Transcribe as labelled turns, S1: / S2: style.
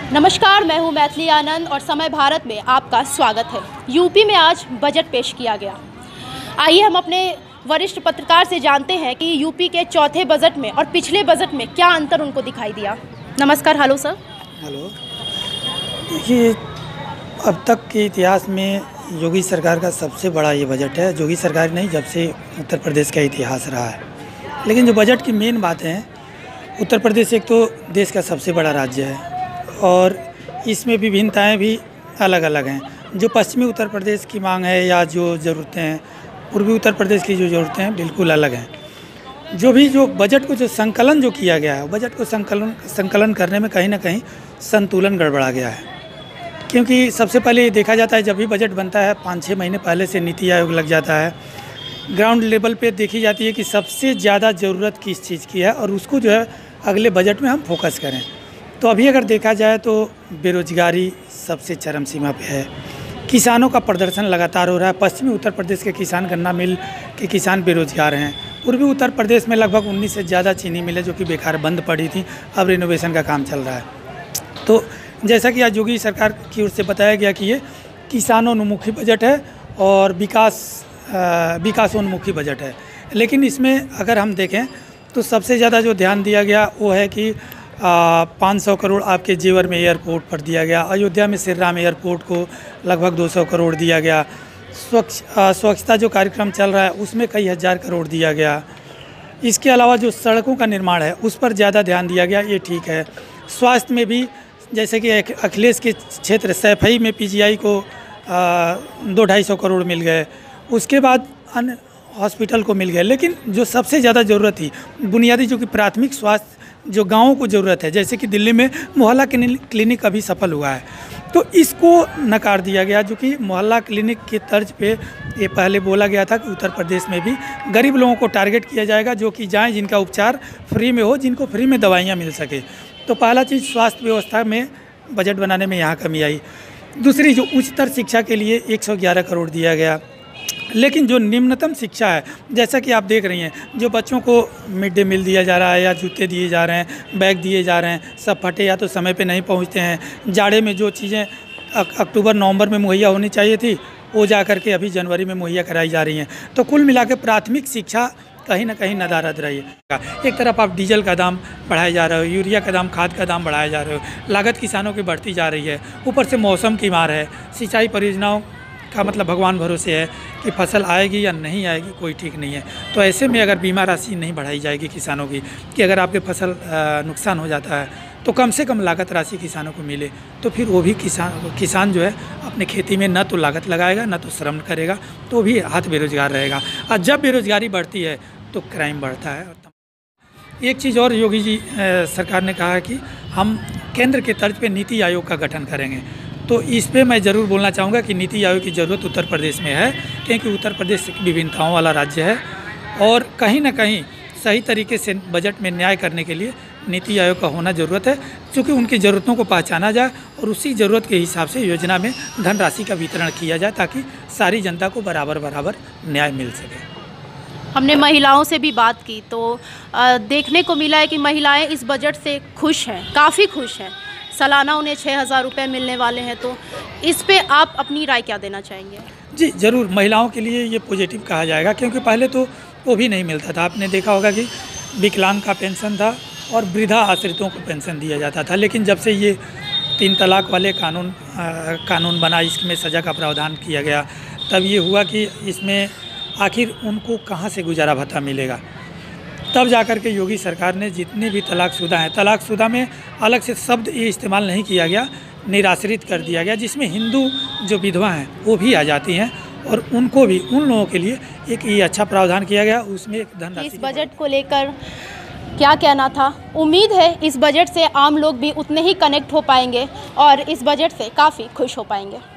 S1: नमस्कार, मैं हूं मैथिली आनंद और समय भारत में आपका स्वागत है। यूपी में आज बजट पेश किया गया। आइए हम अपने वरिष्ठ पत्रकार से जानते हैं कि यूपी के चौथे बजट में और पिछले बजट में क्या अंतर उनको दिखाई दिया। नमस्कार। Hello sir.
S2: हेलो। देखिए, अब तक के इतिहास में योगी सरकार का सबसे बड़ा ये बजट है। योगी सरकार नहीं, जब से उत्तर प्रदेश का इतिहास रहा है। लेकिन जो बजट की मेन बातें हैं, उत्तर प्रदेश एक तो देश का सबसे बड़ा राज्य है और इसमें विभिन्नताएं भी अलग अलग हैं। जो पश्चिमी उत्तर प्रदेश की मांग है या जो ज़रूरतें हैं, पूर्वी उत्तर प्रदेश की जो ज़रूरतें हैं, बिल्कुल अलग हैं। जो बजट को जो संकलन जो किया गया है, बजट को संकलन करने में कहीं ना कहीं संतुलन गड़बड़ा गया है। क्योंकि सबसे पहले ये देखा जाता है, जब भी बजट बनता है 5-6 महीने पहले से नीति आयोग लग जाता है। ग्राउंड लेवल पे देखी जाती है कि सबसे ज़्यादा ज़रूरत किस चीज़ की है और उसको जो है अगले बजट में हम फोकस करें। तो अभी अगर देखा जाए तो बेरोजगारी सबसे चरम सीमा पे है। किसानों का प्रदर्शन लगातार हो रहा है। पश्चिमी उत्तर प्रदेश के किसान, गन्ना मिल के किसान बेरोजगार हैं। पूर्वी उत्तर प्रदेश में लगभग 19 से ज़्यादा चीनी मिलें जो कि बेकार बंद पड़ी थी, अब रिनोवेशन का काम चल रहा है। तो जैसा कि आज योगी सरकार की ओर से बताया गया कि ये किसानोन्मुखी बजट है और विकासोन्मुखी बजट है। लेकिन इसमें अगर हम देखें तो सबसे ज़्यादा जो ध्यान दिया गया वो है कि 500 करोड़ आपके जेवर में एयरपोर्ट पर दिया गया। अयोध्या में श्री राम एयरपोर्ट को लगभग 200 करोड़ दिया गया। स्वच्छता जो कार्यक्रम चल रहा है उसमें कई हज़ार करोड़ दिया गया। इसके अलावा जो सड़कों का निर्माण है उस पर ज़्यादा ध्यान दिया गया, ये ठीक है। स्वास्थ्य में भी जैसे कि अखिलेश के क्षेत्र सैफई में पीजीआई को 200-250 करोड़ मिल गए। उसके बाद अन्य हॉस्पिटल को मिल गए। लेकिन जो सबसे ज़्यादा ज़रूरत थी बुनियादी, जो कि प्राथमिक स्वास्थ्य जो गाँवों को ज़रूरत है, जैसे कि दिल्ली में मोहल्ला क्लिनिक अभी सफल हुआ है, तो इसको नकार दिया गया। जो कि मोहल्ला क्लिनिक के तर्ज पे ये पहले बोला गया था कि उत्तर प्रदेश में भी गरीब लोगों को टारगेट किया जाएगा, जो कि जाएँ जिनका उपचार फ्री में हो, जिनको फ्री में दवाइयाँ मिल सके। तो पहला चीज़ स्वास्थ्य व्यवस्था में बजट बनाने में यहाँ कमी आई। दूसरी, जो उच्चतर शिक्षा के लिए 111 करोड़ दिया गया। लेकिन जो निम्नतम शिक्षा है, जैसा कि आप देख रही हैं, जो बच्चों को मिड डे मील दिया जा रहा है या जूते दिए जा रहे हैं, बैग दिए जा रहे हैं, सब फटे या तो समय पे नहीं पहुंचते हैं। जाड़े में जो चीज़ें अक्टूबर नवंबर में मुहैया होनी चाहिए थी वो जा करके अभी जनवरी में मुहैया कराई जा रही हैं। तो कुल मिला के प्राथमिक शिक्षा कहीं ना कहीं नदारद रही है। एक तरफ आप डीजल का दाम बढ़ाए जा रहे हो, यूरिया का दाम, खाद का दाम बढ़ाए जा रहे हो, लागत किसानों की बढ़ती जा रही है, ऊपर से मौसम की मार है। सिंचाई परियोजनाओं का मतलब भगवान भरोसे है कि फसल आएगी या नहीं आएगी, कोई ठीक नहीं है। तो ऐसे में अगर बीमा राशि नहीं बढ़ाई जाएगी किसानों की, कि अगर आपके फसल नुकसान हो जाता है तो कम से कम लागत राशि किसानों को मिले, तो फिर वो भी किसान जो है अपने खेती में न तो लागत लगाएगा, न तो श्रम करेगा, तो भी हाथ बेरोजगार रहेगा। और जब बेरोजगारी बढ़ती है तो क्राइम बढ़ता है। एक चीज़ और योगी जी सरकार ने कहा है कि हम केंद्र के तर्ज पे नीति आयोग का गठन करेंगे। तो इस पे मैं ज़रूर बोलना चाहूँगा कि नीति आयोग की ज़रूरत उत्तर प्रदेश में है, क्योंकि उत्तर प्रदेश विभिन्नताओं वाला राज्य है और कहीं ना कहीं सही तरीके से बजट में न्याय करने के लिए नीति आयोग का होना ज़रूरत है, क्योंकि उनकी ज़रूरतों को पहचाना जाए और उसी ज़रूरत के हिसाब से योजना में धनराशि का वितरण किया जाए, ताकि सारी जनता को बराबर न्याय मिल सके।
S1: हमने महिलाओं से भी बात की तो देखने को मिला है कि महिलाएं इस बजट से खुश हैं, काफ़ी खुश हैं। सालाना उन्हें 6,000 रुपये मिलने वाले हैं। तो इस पे आप अपनी राय क्या देना चाहेंगे?
S2: जी ज़रूर, महिलाओं के लिए ये पॉजिटिव कहा जाएगा, क्योंकि पहले तो वो भी नहीं मिलता था। आपने देखा होगा कि विकलांग का पेंशन था और वृद्धा आश्रितों को पेंशन दिया जाता था। लेकिन जब से ये 3 तलाक वाले कानून बना, इसमें सज़ा का प्रावधान किया गया, तब ये हुआ कि इसमें आखिर उनको कहाँ से गुजारा भत्ता मिलेगा। तब जाकर के योगी सरकार ने जितने भी तलाकशुदा हैं, तलाकशुदा में अलग से शब्द ये इस्तेमाल नहीं किया गया, निराश्रित कर दिया गया, जिसमें हिंदू जो विधवा हैं वो भी आ जाती हैं और उनको भी, उन लोगों के लिए एक ये अच्छा प्रावधान किया गया। उसमें एक धनराशि।
S1: इस बजट को लेकर क्या कहना था? उम्मीद है इस बजट से आम लोग भी उतने ही कनेक्ट हो पाएंगे और इस बजट से काफ़ी खुश हो पाएंगे।